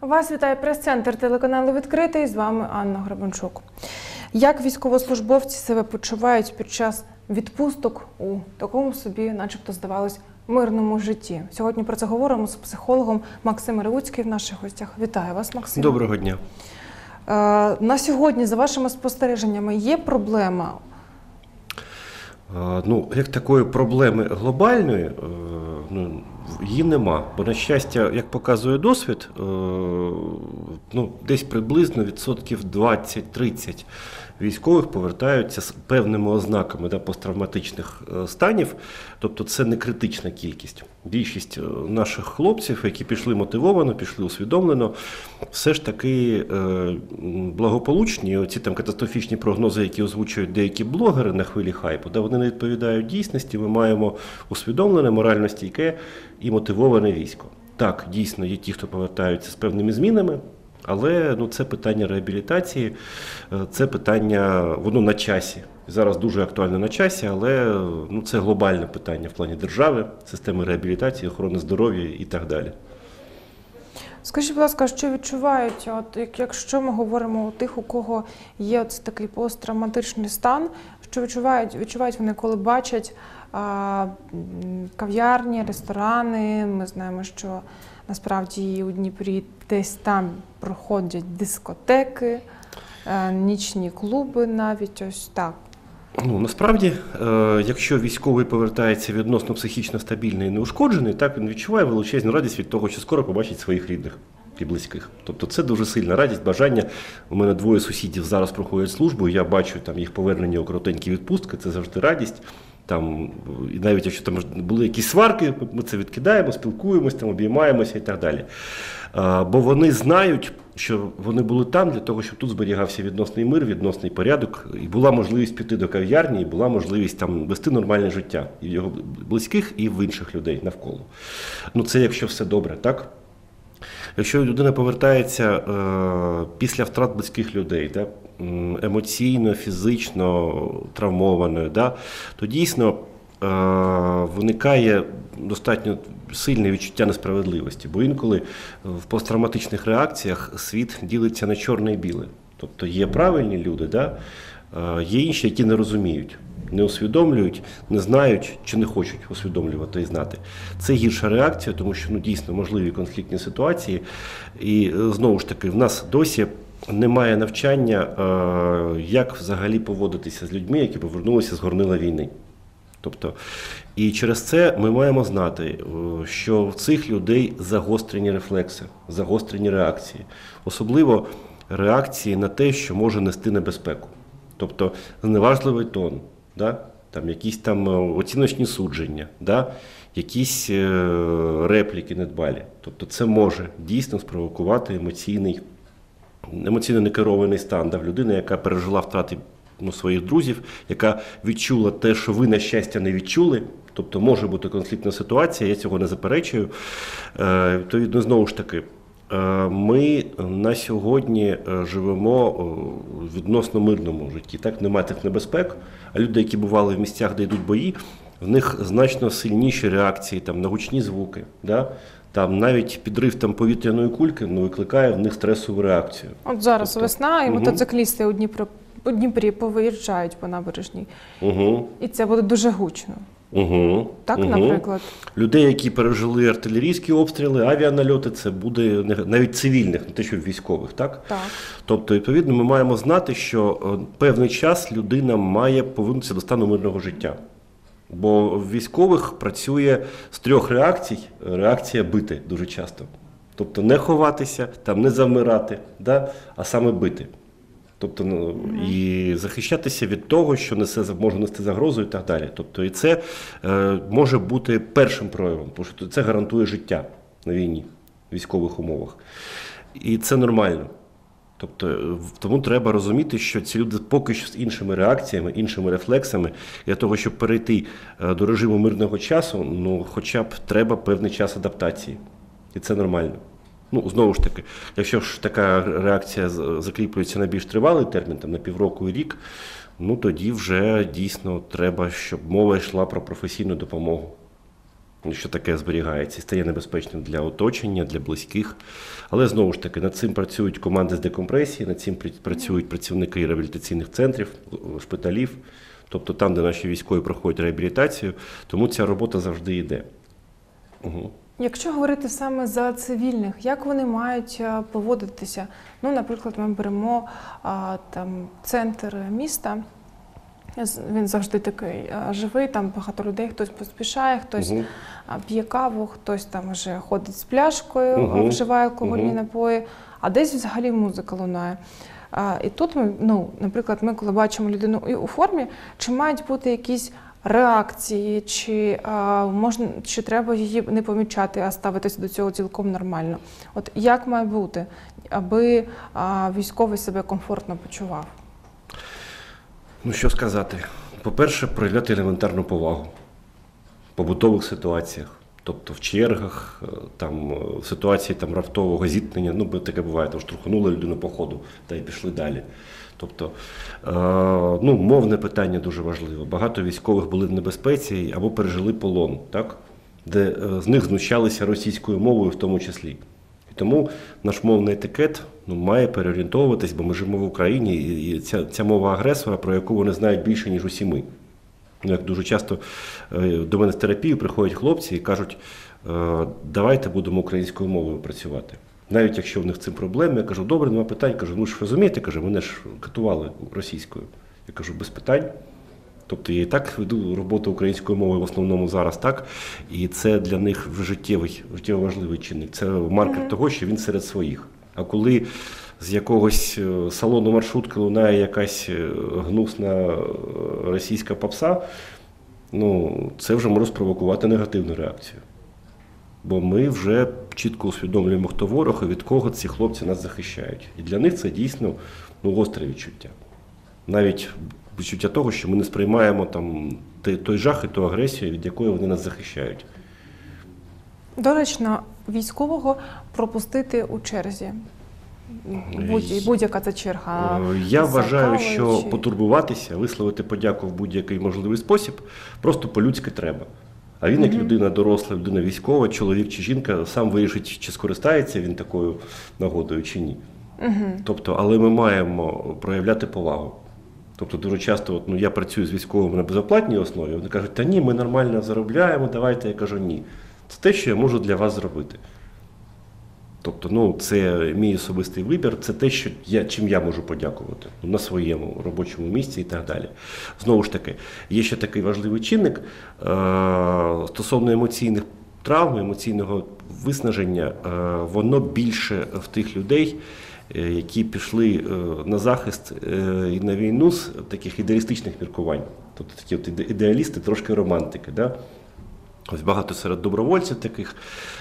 Вас вітає прес-центр телеканалу «Відкритий», з вами Анна Гребенчук. Як військовослужбовці себе почувають під час відпусток у такому собі, начебто, здавалось, мирному житті? Сьогодні про це говоримо з психологом Максим Ревуцький в наших гостях. Вітаю вас, Максим. Доброго дня. На сьогодні, за вашими спостереженнями, є проблема? Як такої проблеми глобальної, її нема. Бо, на щастя, як показує досвід, десь приблизно відсотків 20-30 військових повертаються з певними ознаками посттравматичних станів, тобто це не критична кількість. Більшість наших хлопців, які пішли мотивовано, пішли усвідомлено, все ж таки благополучні. Оці катастрофічні прогнози, які озвучують деякі блогери на хвилі хайпу, вони не відповідають дійсності. Ми маємо усвідомлене, морально стійке і мотивоване військо. Так, дійсно, є ті, хто повертаються з певними змінами, але це питання реабілітації, це питання, воно на часі. Зараз дуже актуально на часі, але це глобальне питання в плані держави, системи реабілітації, охорони здоров'я і так далі. Скажіть, будь ласка, що відчувають, якщо ми говоримо у тих, у кого є такий посттравматичний стан, що відчувають вони, коли бачать кав'ярні, ресторани? Ми знаємо, що насправді у Дніпрі десь там проходять дискотеки, нічні клуби навіть, ось так. Насправді, якщо військовий повертається відносно психічно стабільний і неушкоджений, так він відчуває величезну радість від того, що скоро побачить своїх рідних і близьких. Тобто це дуже сильна радість, бажання. У мене двоє сусідів зараз проходять службу, і я бачу їх повернення у коротенькі відпустки, це завжди радість. І навіть якщо там були якісь сварки, ми це відкидаємо, спілкуємося, обіймаємося і так далі. Бо вони знають, що вони були там для того, щоб тут зберігався відносний мир, відносний порядок, і була можливість піти до кав'ярні, і була можливість вести нормальне життя і в його близьких, і в інших людей навколо. Це якщо все добре, так? Якщо людина повертається після втрат близьких людей, емоційно, фізично травмованою, то дійсно виникає достатньо сильне відчуття несправедливості. Бо інколи в посттравматичних реакціях світ ділиться на чорне і біле. Тобто є правильні люди, є інші, які не розуміють, не усвідомлюють, не знають чи не хочуть усвідомлювати і знати. Це гірша реакція, тому що дійсно можливі конфліктні ситуації. І знову ж таки, в нас досі немає навчання, як взагалі поводитися з людьми, які повернулися з горнила війни. Тобто, і через це ми маємо знати, що в цих людей загострені рефлекси, загострені реакції. Особливо реакції на те, що може нести небезпеку. Тобто зневажливий тон, якісь оціночні судження, якісь репліки недбалі. Тобто це може дійсно спровокувати емоційно некерований стан в людини, яка пережила втрати своїх друзів, яка відчула те, що ви, на щастя, не відчули. Тобто може бути конфліктна ситуація, я цього не заперечую. Відповідно, знову ж таки, ми на сьогодні живемо в відносно мирному житті. Немає тих небезпек, а люди, які бували в місцях, де йдуть бої, в них значно сильніші реакції на гучні звуки. Навіть підрив повітряної кульки викликає в них стресову реакцію. От зараз весна, і мотоциклісти у Дніпрі повиїжджають по набережній. І це буде дуже гучно. Наприклад. Людей, які пережили артилерійські обстріли, авіанальоти, це буде навіть цивільних, не те, що військових. Так? Тобто, відповідно, ми маємо знати, що певний час людина має повернутися до стану мирного життя. Бо в військових працює з 3 реакцій, реакція бити дуже часто. Тобто не ховатися, не завмирати, а саме бити. Тобто, і захищатися від того, що може нести загрозу і так далі. Тобто, і це може бути першим проявом, тому що це гарантує життя на війні, в військових умовах. І це нормально. Тобто, тому треба розуміти, що ці люди поки що з іншими реакціями, іншими рефлексами, для того, щоб перейти до режиму мирного часу, хоча б треба певний час адаптації. І це нормально. Знову ж таки, якщо ж така реакція закріплюється на більш тривалий термін, на півроку і рік, тоді вже дійсно треба, щоб мова йшла про професійну допомогу. що таке зберігається, і стає небезпечним для оточення, для близьких. Але знову ж таки, над цим працюють команди з декомпресії, над цим працюють працівники реабілітаційних центрів, шпиталів, тобто там, де наші військові проходять реабілітацію, тому ця робота завжди йде. Угу. Якщо говорити саме за цивільних, як вони мають поводитися? Ну, наприклад, ми беремо там центр міста. Він завжди такий живий, там багато людей, хтось поспішає, хтось п'є каву, хтось там вже ходить з пляшкою, вживає алкогольні напої, а десь взагалі музика лунає. І тут ми, наприклад, ми коли бачимо людину у формі, чи мають бути якісь реакції, чи треба її не помічати, а ставитися до цього цілком нормально? От як має бути, аби військовий себе комфортно почував? Ну, що сказати? По-перше, проявляти елементарну повагу в побутових ситуаціях, тобто в чергах, там, в ситуації там, раптового зіткнення, таке буває, там штурхнули людину по ходу та й пішли далі. Тобто, мовне питання дуже важливе. Багато військових були в небезпеці або пережили полон, так? Де з них знущалися російською мовою в тому числі. І тому наш мовний етикет має переорієнтовуватись, бо ми живемо в Україні, і ця мова агресора, про яку вони знають більше, ніж усі ми. Як дуже часто до мене з терапії приходять хлопці і кажуть, давайте будемо українською мовою працювати. Навіть якщо в них з цим проблеми, я кажу, добре, нема питань, кажу, ви ж розумієте, кажу, мене ж катували російською. Я кажу, без питань. Тобто я і так веду роботу українською мовою в основному зараз, так? І це для них життєво важливий чинник. Це маркер того, що він серед своїх. А коли з якогось салону маршрутки лунає якась гнусна російська попса, це вже може спровокувати негативну реакцію. Бо ми вже чітко усвідомлюємо, хто ворог і від кого ці хлопці нас захищають. І для них це дійсно гостре відчуття. Навіть відчуття того, що ми не сприймаємо там той жах і ту агресію, від якої вони нас захищають. Доречно військового пропустити у черзі? Будь-яка це черга? Я вважаю, що потурбуватися, висловити подяку в будь-який можливий спосіб, просто по-людськи треба. А він, як людина доросла, людина військова, чоловік чи жінка, сам вирішить, чи скористається він такою нагодою, чи ні. Тобто, але ми маємо проявляти повагу. Тобто дуже часто я працюю з військовими на безоплатній основі, вони кажуть, та ні, ми нормально заробляємо, давайте. Я кажу, ні. Це те, що я можу для вас зробити. Тобто, це мій особистий вибір, це те, чим я можу подякувати на своєму робочому місці і так далі. Знову ж таки, є ще такий важливий чинник стосовно емоційних травм, емоційного виснаження, воно більше в тих людей, які пішли на захист і на війну з таких ідеалістичних міркувань. Тобто такі ідеалісти, трошки романтики. Да? Ось багато серед добровольців таких.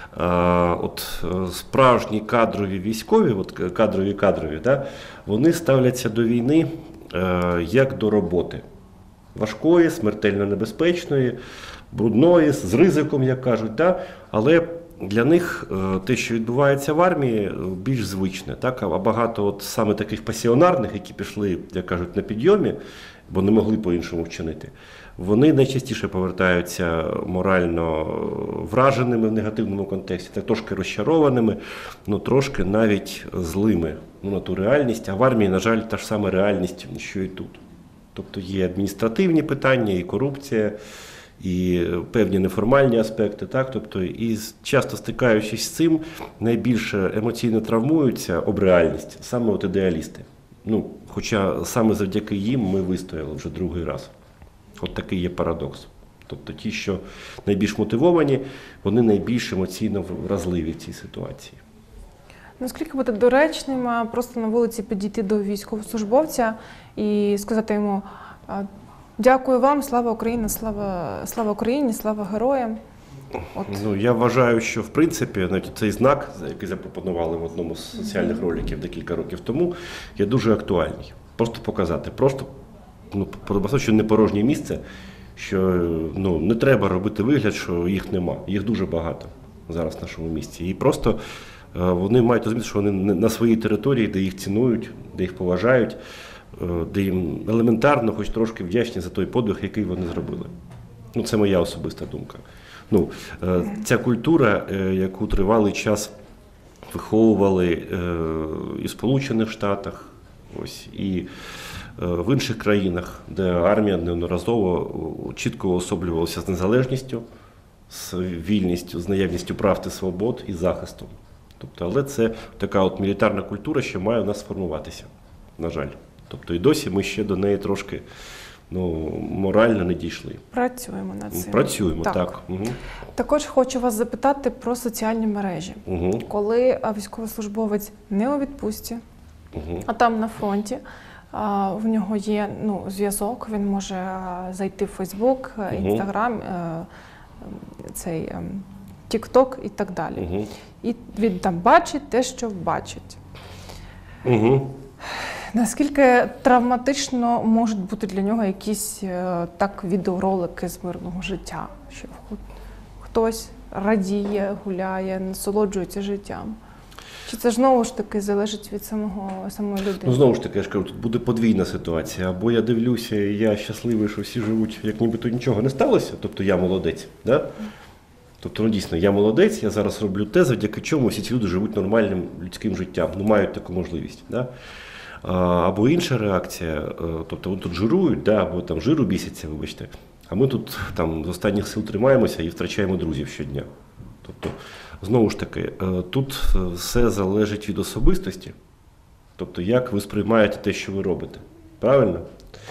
Справжні кадрові військові, кадрові, да? Вони ставляться до війни як до роботи. Важкої, смертельно небезпечної, брудної, з ризиком, як кажуть. Да? Але для них те, що відбувається в армії, більш звичне. Так? А багато саме таких пасіонарних, які пішли, як кажуть, на підйомі, бо не могли по-іншому вчинити, вони найчастіше повертаються морально враженими в негативному контексті, так трошки розчарованими, трошки навіть злими на ту реальність. А в армії, на жаль, та ж сама реальність, що і тут. Тобто є адміністративні питання, і корупція, і певні неформальні аспекти. Так? Тобто, і часто стикаючись з цим, найбільше емоційно травмуються об реальність саме ідеалісти. Хоча саме завдяки їм ми вистояли вже другий раз. От такий є парадокс. Тобто ті, що найбільш мотивовані, вони найбільш емоційно вразливі в цій ситуації. Наскільки буде доречним просто на вулиці підійти до військовослужбовця і сказати йому «Дякую вам, слава Україні, слава Україні, слава героям». Я вважаю, що в принципі цей знак, який запропонували в одному з соціальних роликів декілька років тому, є дуже актуальний. Просто показати, що не порожнє місце, що не треба робити вигляд, що їх нема. Їх дуже багато зараз в нашому місті. І просто вони мають розуміти, що вони на своїй території, де їх цінують, де їх поважають, де їм елементарно, хоч трошки вдячні за той подвиг, який вони зробили. Ну, це моя особиста думка. Ну, ця культура, яку тривалий час виховували і в Сполучених Штатах, ось, і в інших країнах, де армія неодноразово чітко уособлювалася з незалежністю, з вільністю, з наявністю прав та свобод і захистом. Тобто, але це така от мілітарна культура, що має в нас сформуватися, на жаль. Тобто і досі ми ще до неї трошки морально не дійшли. Працюємо над цим. Працюємо, так. Угу. Також хочу вас запитати про соціальні мережі. Угу. Коли військовослужбовець не у відпустці, а там на фронті, в нього є зв'язок, він може зайти в Фейсбук, Інстаграм, Тік-Ток і так далі. І він там бачить те, що бачить. Наскільки травматично можуть бути для нього якісь відеоролики з мирного життя? Що хтось радіє, гуляє, насолоджується життям? Чи це знову ж таки залежить від самої людини? Ну, знову ж таки, я ж кажу, тут буде подвійна ситуація. Або я дивлюся, і я щасливий, що всі живуть, як нібито нічого не сталося, тобто я молодець. Да? Тобто, дійсно, я молодець, я зараз роблю те, завдяки чому всі ці люди живуть нормальним людським життям, мають таку можливість. Да? Або інша реакція, тобто вони тут жирують, да, або там жиру бісяться, вибачте, а ми тут там з останніх сил тримаємося і втрачаємо друзів щодня. Тобто, знову ж таки, тут все залежить від особистості, тобто як ви сприймаєте те, що ви робите. Правильно?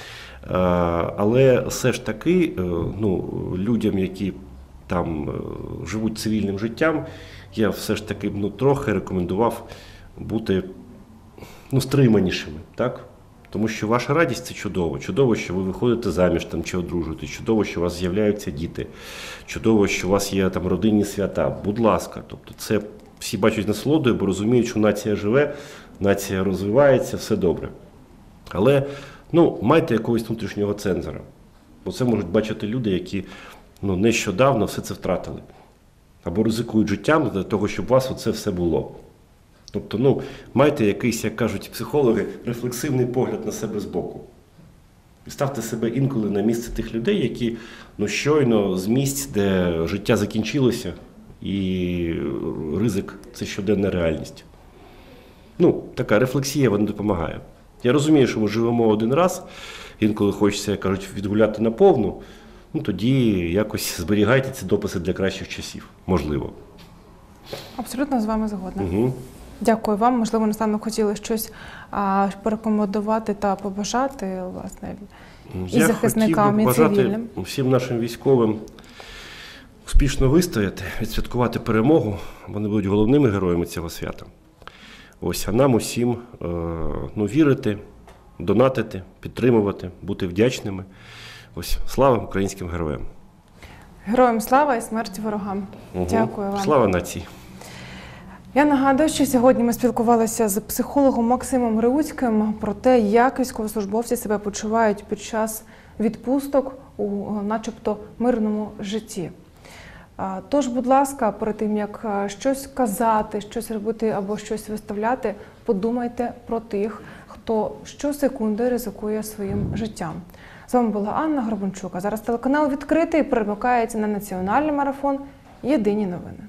Але все ж таки, людям, які там живуть цивільним життям, я все ж таки трохи рекомендував бути стриманішими, так? Тому що ваша радість – це чудово. Чудово, що ви виходите заміж там, чи одружуєтесь, чудово, що у вас з'являються діти, чудово, що у вас є там родинні свята. Будь ласка, тобто це всі бачать насолодою, бо розуміють, що нація живе, нація розвивається, все добре. Але майте якогось внутрішнього цензора. Бо це можуть бачити люди, які нещодавно все це втратили. Або ризикують життям для того, щоб у вас оце все було. Тобто, майте якийсь, як кажуть психологи, рефлексивний погляд на себе збоку. І ставте себе інколи на місце тих людей, які щойно з місць, де життя закінчилося, і ризик – це щоденна реальність. Така рефлексія, вона допомагає. Я розумію, що ми живемо один раз, інколи хочеться, як кажуть, відгуляти наповну, тоді якось зберігайте ці дописи для кращих часів. Можливо. Абсолютно з вами згодна. Дякую вам. Можливо, наостанок хотіли щось порекомендувати та побажати, власне, і захисникам, і цивільним. Я хотів би побажати всім нашим військовим успішно вистояти, відсвяткувати перемогу. Вони будуть головними героями цього свята. Ось, а нам усім вірити, донатити, підтримувати, бути вдячними. Ось, слава українським героям. Героям слава і смерть ворогам. Дякую вам. Слава нації. Я нагадую, що сьогодні ми спілкувалися з психологом Максимом Реуцьким про те, як військовослужбовці себе почувають під час відпусток у начебто мирному житті. Тож, будь ласка, перед тим, як щось казати, щось робити або щось виставляти, подумайте про тих, хто щосекунди ризикує своїм життям. З вами була Анна Горбунчук. А зараз телеканал відкритий, перемикається на національний марафон «Єдині новини».